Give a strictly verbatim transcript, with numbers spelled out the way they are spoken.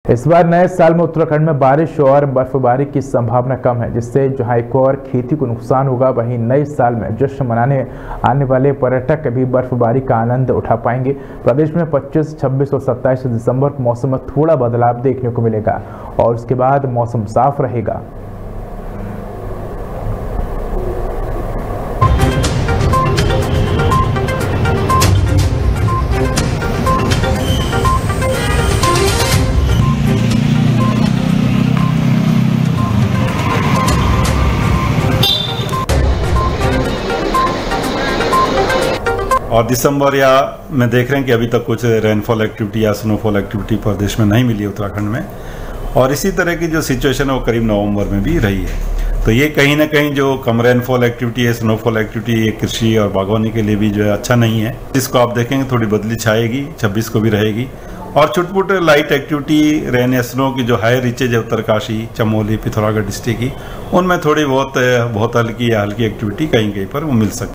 इस बार नए साल में उत्तराखंड में बारिश और बर्फबारी की संभावना कम है, जिससे जहां एक और खेती को नुकसान होगा, वहीं नए साल में जश्न मनाने आने वाले पर्यटक भी बर्फबारी का आनंद उठा पाएंगे। प्रदेश में पच्चीस, छब्बीस और सत्ताईस दिसंबर को मौसम में थोड़ा बदलाव देखने को मिलेगा और उसके बाद मौसम साफ रहेगा। और दिसंबर या में देख रहे हैं कि अभी तक कुछ रेनफॉल एक्टिविटी या स्नोफॉल एक्टिविटी प्रदेश में नहीं मिली उत्तराखंड में, और इसी तरह की जो सिचुएशन है वो करीब नवंबर में भी रही है। तो ये कहीं ना कहीं जो कम रेनफॉल एक्टिविटी है, स्नोफॉल एक्टिविटी, ये कृषि और बागवानी के लिए भी जो है अच्छा नहीं है। इसको आप देखेंगे थोड़ी बदली छाएगी, छब्बीस को भी रहेगी। और छुटपुट लाइट एक्टिविटी रेन या स्नो की जो हाई रीचेज है उत्तरकाशी, चमोली, पिथौरागढ़ डिस्ट्रिक्ट की, उनमें थोड़ी बहुत बहुत हल्की या हल्की एक्टिविटी कहीं कहीं पर वो मिल सकती है।